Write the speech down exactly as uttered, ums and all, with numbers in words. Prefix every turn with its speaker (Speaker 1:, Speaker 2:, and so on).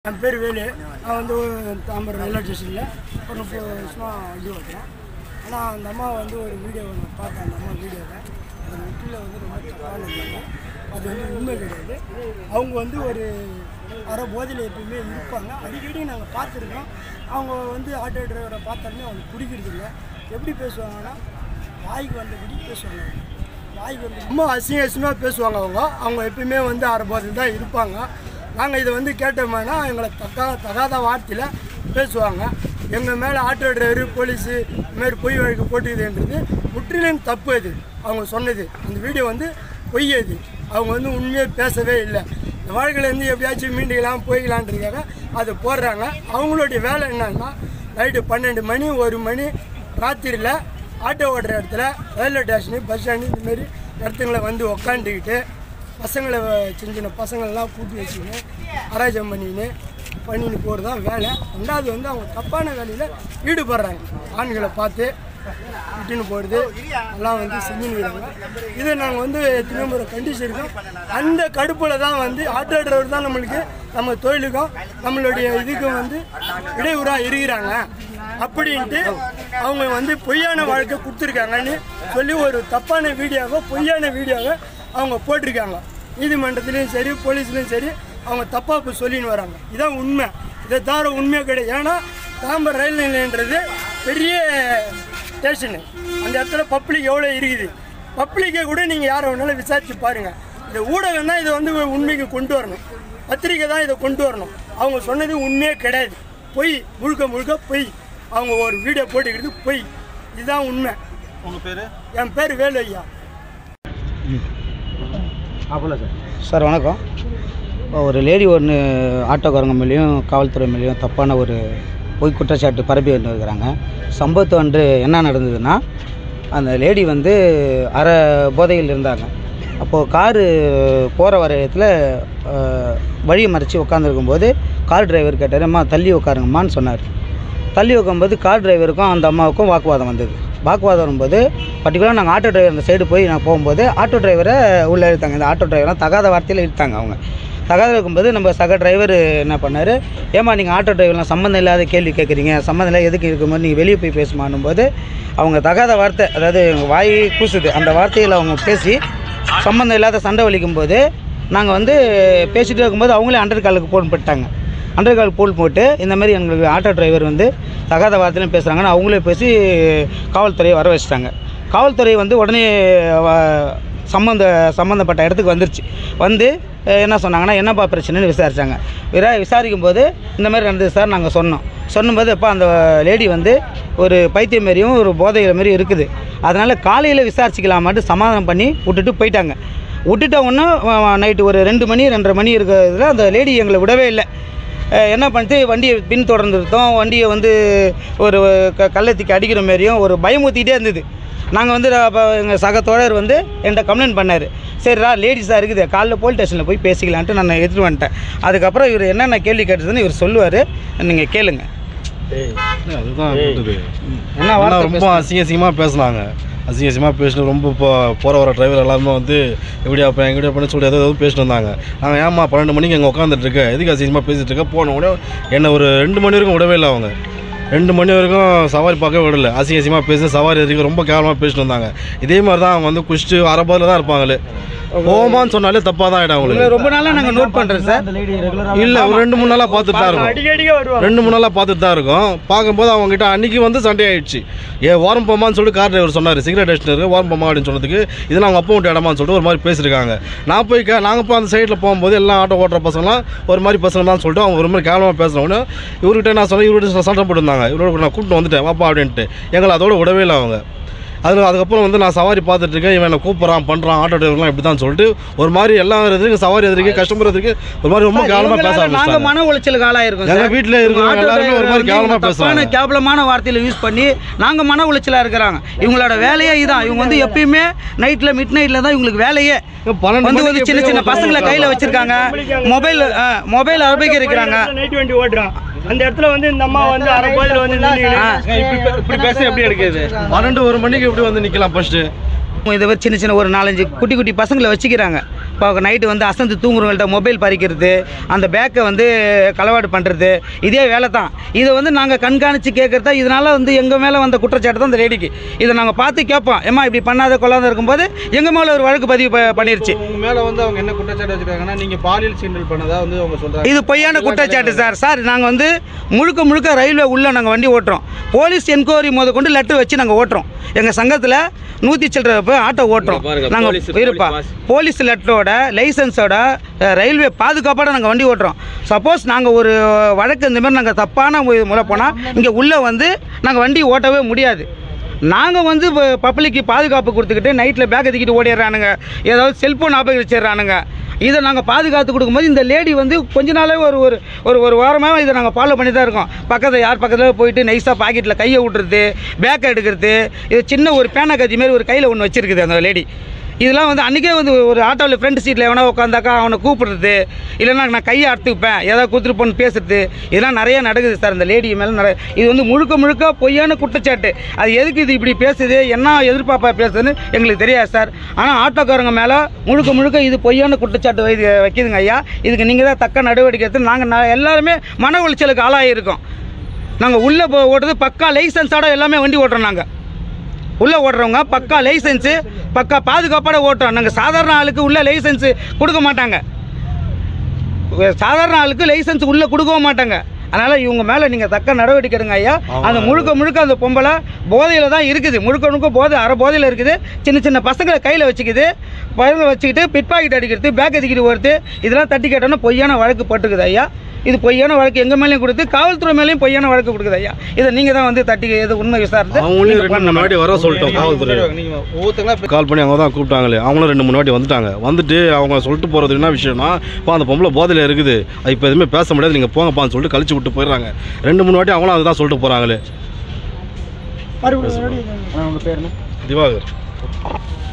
Speaker 1: என் பேர் வேலு. நான் வந்து தாம்பரம் ரயில்வே ஸ்டேஷனில் ஒரு முப்பது வருஷமாக வண்டி ஓட்டுறேன். ஆனால் அந்த அம்மா வந்து ஒரு வீடியோ ஒன்று பார்த்தேன். அந்த அம்மா வீடியோவை அந்த முட்டில் வந்து ரொம்ப தப்பான இருந்தாங்க. அது வந்து உண்மை கிடையாது. அவங்க வந்து ஒரு அரை போதையில் எப்பவுமே இருப்பாங்க. அடிக்கடி நாங்கள் பார்த்துருக்கோம். அவங்க வந்து ஆட்டோ டிரைவரை பார்த்தாலுமே அவங்க பிடிக்கிறது இல்லை. எப்படி பேசுவாங்கன்னா வாய்க்கு வந்தபடி பேசுவாங்க. வாய்க்கு வந்து ரொம்ப அசிங்க அசிங்கமாக பேசுவாங்க. அவங்க அவங்க எப்பயுமே வந்து அரை போதையில் தான் இருப்பாங்க. நாங்கள் இதை வந்து கேட்டோம்னா எங்களை தக்கா தகாத வார்த்தையில் பேசுவாங்க. எங்கள் மேலே ஆட்டோ டிரைவரு போலீஸு இதுமாதிரி பொய் வழக்கு போட்டுக்குதுன்றது முற்றிலும் தப்பு. அது அவங்க சொன்னது அந்த வீடியோ வந்து பொய். அது அவங்க வந்து உண்மையே பேசவே இல்லை. இந்த வாழ்க்கையிலேருந்து எப்படியாச்சும் மீண்டுக்கலாம் போய்க்கலான்றதுக்காக அதை போடுறாங்க. அவங்களுடைய வேலை என்னன்னா நைட்டு பன்னெண்டு மணி ஒரு மணி ராத்திரியில் ஆட்டோ ஓடுற இடத்துல ரயில்வே ஸ்டேஷனு பஸ் ஸ்டாண்டு இந்தமாரி இடத்துங்களை வந்து உக்காந்துக்கிட்டு பசங்களை சின்ன சின்ன பசங்களெலாம் கூட்டி வச்சுக்கின்னு அராஜகம் பண்ணின்னு பண்ணின்னு போகிறது தான் வேலை. ரெண்டாவது வந்து அவங்க தப்பான வேலையில் ஈடுபடுறாங்க. ஆண்களை பார்த்து விட்டுன்னு போடுறது எல்லாம் வந்து செஞ்சுன்னுக்கிறாங்க. இதை நாங்கள் வந்து எத்தனை முறை கண்டிச்சு இருக்கோம். அந்த கடுப்பில் தான் வந்து ஆட்டோ டிரைவர் தான் நம்மளுக்கு நம்ம தொழிலுக்கும் நம்மளுடைய இதுக்கும் வந்து இடையூறாக இருக்கிறாங்க அப்படின்ட்டு அவங்க வந்து பொய்யான வாழ்க்கை கொடுத்துருக்காங்கன்னு சொல்லி ஒரு தப்பான வீடியோவை பொய்யான வீடியோவை அவங்க போட்டிருக்காங்க. நீதிமன்றத்துலேயும் சரி போலீஸ்லேயும் சரி அவங்க தப்பாக இப்போ சொல்லின்னு வராங்க. இதுதான் உண்மை. இதை தவிர உண்மையாக கிடையாது. ஏன்னா தாம்பரம் ரயில் நிலையன்றது பெரிய ஸ்டேஷனு. அந்த இடத்துல பப்ளிக் எவ்வளோ இருக்குது. பப்ளிக்கை கூட நீங்கள் யாரை வேணாலும் விசாரித்து பாருங்கள். இந்த ஊடகம் தான் இதை வந்து உண்மைக்கு கொண்டு வரணும். பத்திரிக்கை தான் இதை கொண்டு வரணும். அவங்க சொன்னது உண்மையே கிடையாது. பொய், முழுக்க முழுக்க பொய். அவங்க ஒரு வீடியோ போட்டுக்கிறது பொய். இதுதான் உண்மை.
Speaker 2: உங்கள் பேர்?
Speaker 1: என் பேர் வேலு ஐயா.
Speaker 3: சார் சார் வணக்கம். ஒரு லேடி ஒன்று ஆட்டோக்காரங்க மேலேயும் காவல்துறை மேலேயும் தப்பான ஒரு பொய் குற்றச்சாட்டு பரப்பி வந்து இருக்கிறாங்க. சம்பவத்து அன்று என்ன நடந்ததுன்னா, அந்த லேடி வந்து அரை போதையில் இருந்தாங்க. அப்போது காரு போகிற வர இடத்துல வழியை மறைச்சி உட்காந்துருக்கும்போது கார் டிரைவர் கேட்டார், அம்மா தள்ளி உட்காருங்கம்மான்னு சொன்னார். தள்ளி உட்காரும்போது கார் டிரைவருக்கும் அந்த அம்மாவுக்கும் வாக்குவாதம் வந்தது. வாக்குவாதம் வரும்போது பர்டிகுலராக நாங்கள் ஆட்டோ டிரைவர் அந்த சைடு போய் நான் போகும்போது ஆட்டோ டிரைவரை உள்ளே இழுத்தாங்க. இந்த ஆட்டோ டிரைவரெலாம் தகாத வார்த்தையில் இழுத்தாங்க. அவங்க தகாத இருக்கும்போது நம்ம சக டிரைவர் என்ன பண்ணார், ஏமா நீங்கள் ஆட்டோ டிரைவர்லாம் சம்மந்தம் இல்லாத கேள்வி கேட்குறீங்க, சம்மந்தம் இல்லை எதுக்கு இருக்கும்போது நீங்கள் வெளியே போய் பேசுமானும் போது அவங்க தகாத வார்த்தை, அதாவது எங்கள் வாய் கூசுது, அந்த வார்த்தையில் அவங்க பேசி சம்மந்தம் இல்லாத சண்டை வலிக்கும் போது நாங்கள் வந்து பேசிகிட்டு இருக்கும்போது அவங்களே அண்டர் காலுக்கு ஃபோன் பண்ணிட்டாங்க. அண்டர் கால் போல் போட்டு இந்த மாதிரி எங்களுக்கு ஆட்டோ டிரைவர் வந்து தகாத வார்த்தையிலும் பேசுகிறாங்கன்னு அவங்களே பேசி காவல்துறையை வர வச்சுட்டாங்க. காவல்துறை வந்து உடனே சம்மந்த சம்மந்தப்பட்ட இடத்துக்கு வந்துருச்சு. வந்து என்ன சொன்னாங்கன்னா, என்னப்பா பிரச்சனைன்னு விசாரித்தாங்க. விரா விசாரிக்கும் போது இந்த மாதிரி நடந்தது சார் நாங்கள் சொன்னோம். சொன்னும்போது எப்போ அந்த லேடி வந்து ஒரு பைத்தியம் மாரியும் ஒரு போதையில் மாரி இருக்குது, அதனால் காலையில் விசாரிச்சிக்கலாமாட்டு சமாதானம் பண்ணி விட்டுட்டு போயிட்டாங்க. விட்டுட்ட ஒன்றும் நைட்டு ஒரு ரெண்டு மணி ரெண்டரை மணி இருக்கிறதுல அந்த லேடி எங்களை விடவே இல்லை. என்ன பண்ணிட்டு வண்டியை பின் தொடர்ந்துருந்தோம். வண்டியை வந்து ஒரு க கள்ளத்துக்கு அடிக்கிற மாரியும் ஒரு பயமுறுத்திக்கிட்டே இருந்தது. நாங்கள் வந்து அப்போ எங்கள் சக தோழர் வந்து என்கிட்ட கம்ப்ளைண்ட் பண்ணார். சரிடா லேடிஸாக இருக்குது, காலைல போலீஸ் ஸ்டேஷனில் போய் பேசிக்கலான்ட்டு நான் எடுத்துகிட்டு வந்துட்டேன். அதுக்கப்புறம் இவர் என்னென்ன கேள்வி கேட்டதுன்னு இவர் சொல்லுவார், நீங்கள் கேளுங்க.
Speaker 2: அதுதான்
Speaker 3: என்ன
Speaker 2: ரொம்ப அசிங்க அசிங்கமாக பேசினாங்க. அசிங்க அசிங்கமாக பேசிட்டு ரொம்ப இப்போ போகிற வர டிரைவர் எல்லாருமே வந்து எப்படியா அப்போ எங்கடியா பண்ணி சொல்லி ஏதாவது பேசிட்டு வந்தாங்க. நாங்கள் ஏமா பன்னெண்டு மணிக்கு எங்கே உட்காந்துட்ருக்கேன், எதுக்கு அசிங்கமாக பேசிகிட்டு இருக்கேன், போன உடனே என்னை ஒரு ரெண்டு மணி வரைக்கும் விடவே இல்லை. அவங்க ரெண்டு மணி வரைக்கும் சவாரி பார்க்க விடலை. அசிங்க அசிங்கமாக பேசி சவாரி வரைக்கும் ரொம்ப கேவலமாக பேசிட்டு வந்தாங்க. இதே மாதிரி தான் அவங்க வந்து குஷ்டு அரபாதில் தான் இருப்பாங்களே. போமான்னு சொன்னாலே தப்பாக தான் ஆகிடும் அவங்களுக்கு.
Speaker 3: ரொம்ப நாளாக நாங்கள் நோட் பண்ணுறோம் சார்.
Speaker 2: இல்லை, ஒரு ரெண்டு மூணு நாளாக பார்த்துட்டு தான் இருக்கும். ரெண்டு மூணு நாளாக பார்த்துட்டு தான் இருக்கும். பார்க்கும்போது அவங்ககிட்ட அன்றைக்கி வந்து சண்டே ஆகிடுச்சு. ஏ ஓரம் போமான்னு சொல்லிட்டு கார் டிரைவர் சொன்னார், சிகரெட் அடிச்சுட்டு இருக்கு ஓரம் போமா அப்படின்னு சொன்னதுக்கு இதெல்லாம் அவங்க அப்பா விட்டு இடமான்னு சொல்லிட்டு ஒரு மாதிரி பேசியிருக்காங்க. நான் போய் கே நாங்கள் போய் அந்த சைடில் போகும்போது எல்லாம் ஆட்டோ ஓட்டுற பசங்களாம் ஒரு மாதிரி பசங்க தான் சொல்லிட்டு அவங்க ஒரு மாதிரி கேவலமாக பேசுகிறவொன்னே இவர்கிட்ட நான் சொன்னேன், இவர்கிட்ட சண்டை போட்டுருந்தாங்க. இவரோட நான் கூப்பிட்டு வந்துட்டேன் வாப்பா அப்படின்ட்டு. எங்களை அதோட விடவே இல்லை அவங்க. அதில் அதுக்கப்புறம் வந்து நான் சவாரி பார்த்துட்ருக்கேன், இவன் என்னை கூப்பிட்றான் பண்ணுறான் ஆட்டோ டிரைவர்லாம் இப்படி தான் சொல்லிட்டு ஒரு மாதிரி எல்லாம் எதிர்க்கு சவாரி எதிர்க்கு கஸ்டமர் எதிர்க்கு ஒரு மாதிரி ரொம்ப கேவலமாக பேச ஆரம்பிச்சாங்க.
Speaker 3: மன உளைச்சலுக்கு ஆளாயிருக்கும்.
Speaker 2: எங்கள் வீட்டில் இருக்கிறவங்க எல்லாருமே ஒரு மாதிரி கேவலமாக பேசுகிறாங்க.
Speaker 3: கேவலமான வார்த்தையில் யூஸ் பண்ணி நாங்கள் மன உளைச்சலாக இருக்கிறாங்க. இவங்களோட வேலையே இதுதான். இவங்க வந்து எப்பயுமே நைட்டில் மிட் நைட்டில் தான் இவங்களுக்கு வேலையே. வந்து வந்து சின்ன சின்ன பசங்களை கையில் வச்சுருக்காங்க, மொபைல் மொபைல் அபகரிக்கிறாங்க.
Speaker 1: நைட் வண்டி ஓட்டுறான் அந்த இடத்துல வந்து இந்த அம்மா வந்து அரை போதையில் வந்து
Speaker 2: இப்படி பேச எப்படி எடுக்குது? பன்னெண்டு ஒரு மணிக்கு எப்படி வந்து நிற்கலாம் ஃபஸ்ட்டு?
Speaker 3: இதை சின்ன சின்ன ஒரு நாலஞ்சு குட்டி குட்டி பசங்களை வச்சுக்கிறாங்க. இப்போ நைட்டு வந்து அசந்து தூங்குறவங்கள்ட்ட மொபைல் பறிக்கிறது, அந்த பேக்கை வந்து களவாடு பண்ணுறது, இதே வேலை தான். இதை வந்து நாங்கள் கண்காணித்து கேட்குறதா, இதனால் வந்து எங்கள் மேலே வந்த குற்றச்சாட்டு தான் இந்த லேடிக்கு. இதை நாங்கள் பார்த்து கேட்போம், ஏம்மா இப்படி பண்ணாத கொள்ளாத இருக்கும்போது எங்கள் மேலே ஒரு வழக்கு பதிவு ப- பண்ணிருச்சு.
Speaker 2: உங்கள் மேலே வந்து அவங்க என்ன குற்றச்சாட்டு வச்சுருக்காங்கன்னா நீங்கள் பாலியல் சீண்டல் பண்ணதா வந்து அவங்க சொல்கிறாங்க.
Speaker 3: இது பொய்யான குற்றச்சாட்டு சார். சார் நாங்கள் வந்து முழுக்க முழுக்க ரயில்வே உள்ளே நாங்கள் வண்டி ஓட்டுறோம். போலீஸ் என்கொயரி முத கொண்டு லெட்டர் வச்சு நாங்கள் ஓட்டுறோம். எங்கள் சங்கத்தில் நூற்றி சில்லற போய் ஆட்டோ ஓட்டுறோம் நாங்கள். இருப்பா போலீஸ் லெட்டரோட லைசன்ஸோட ரயில்வே பாதுகாப்போட நாங்கள் வண்டி ஓட்டுறோம். சப்போஸ் நாங்கள் ஒரு வழக்கு இந்த மாதிரி நாங்கள் தப்பான முறை போனால் இங்கே உள்ளே வந்து நாங்கள் வண்டி ஓட்டவே முடியாது. நாங்கள் வந்து இப்போ பப்ளிக்கு பாதுகாப்பு கொடுத்துக்கிட்டு நைட்டில் பேக்கை தூக்கிட்டு ஓடிடுறானுங்க, ஏதாவது செல்ஃபோன் அபகரிச்சிடுறானுங்க. இதை நாங்கள் பாதுகாத்து கொடுக்கும்போது இந்த லேடி வந்து கொஞ்ச நாளே ஒரு ஒரு ஒரு ஒரு வாரமாக இதை நாங்கள் ஃபாலோ பண்ணி தான் இருக்கோம். பக்கத்தில் யார் பக்கத்தில் போயிட்டு நைஸாக பாக்கெட்டில் கையை விட்டுறது, பேக்கை எடுக்கிறது, இது சின்ன ஒரு பேனா கத்தி மாரி ஒரு கையில் ஒன்று வச்சுருக்குது அந்த லேடி. இதெல்லாம் வந்து அன்றைக்கே வந்து ஒரு ஆட்டோவில் ஃப்ரண்ட் சீட்டில் எவனா உட்காந்தாக்கா அவனை கூப்பிடுறது, இல்லைன்னா நான் கையை அறுத்துப்பேன் ஏதாவது கொடுத்துருப்போன்னு பேசுறது, இதெல்லாம் நிறைய நடக்குது சார் இந்த லேடி மேலே. நிறைய இது வந்து முழுக்க முழுக்க பொய்யான குற்றச்சாட்டு. அது எதுக்கு இது இப்படி பேசுது, என்ன எதிர்பார்ப்பா பேசுதுன்னு எங்களுக்கு தெரியாது சார். ஆனால் ஆட்டோக்காரங்க மேலே முழுக்க முழுக்க இது பொய்யான குற்றச்சாட்டு வை வைக்கிதுங்க ஐயா. இதுக்கு நீங்கள் தான் தக்க நடவடிக்கை எடுத்து நாங்கள் எல்லாருமே மன உளைச்சலுக்கு ஆளாகிருக்கோம். நாங்கள் உள்ளே போ ஓட்டுறது பக்கா லைசன்ஸோட எல்லாமே வண்டி ஓட்டுறோம். நாங்கள் உள்ளே ஓட்டுறவங்க பக்கா லைசன்ஸு பக்கா பாதுகாப்போட ஓட்டுறோம். நாங்கள் சாதாரண ஆளுக்கு உள்ள லைசன்ஸு கொடுக்க மாட்டாங்க. சாதாரண ஆளுக்கு லைசன்ஸ் உள்ளே கொடுக்கவும் மாட்டாங்க. அதனால் இவங்க மேலே நீங்கள் தக்க நடவடிக்கை எடுங்க ஐயா. அந்த முழுக்க முழுக்க அந்த பொம்பளை போதையில் தான் இருக்குது. முழுக்க முழுக்க போதை அரை போதையில் இருக்குது. சின்ன சின்ன பசங்களை கையில் வச்சுக்குது, பயிரில் வச்சுக்கிட்டு பிட் பாக்கெட் அடிக்கிறது, பேக் எதிக்கிட்டு வருது. இதெல்லாம் தட்டி கேட்டோன்னா பொய்யான வழக்கு போட்டுக்குது ஐயா. இது பொய்யான வழக்கு எங்கள் மேலேயும் கொடுத்து காவல்துறை மேலேயும் பொய்யான வழக்கு கொடுக்குது ஐயா. இதை நீங்கள் தான் வந்து தட்டி இது உண்மை விசாரித்து
Speaker 2: அவங்களையும் ரெண்டு மூணு வாட்டி வர சொல்லிட்டோம். காவல்துறை கால் பண்ணி அவங்க தான் கூப்பிட்டாங்களே, அவங்களும் ரெண்டு மூணு வாட்டி வந்துட்டாங்க. வந்துட்டு அவங்க சொல்லிட்டு போகிறது என்ன விஷயம்னா, இப்போ அந்த பொம்பளை போதையில் இருக்குது, இப்போ எதுவுமே பேச முடியாது, நீங்கள் போங்கப்பான்னு சொல்லிட்டு கழிச்சு விட்டு போயிடுறாங்க. ரெண்டு மூணு வாட்டி அவங்களும் அதுதான் சொல்லிட்டு போகிறாங்களே.
Speaker 3: உங்கள் பேர் என்ன?
Speaker 2: திவாகர்.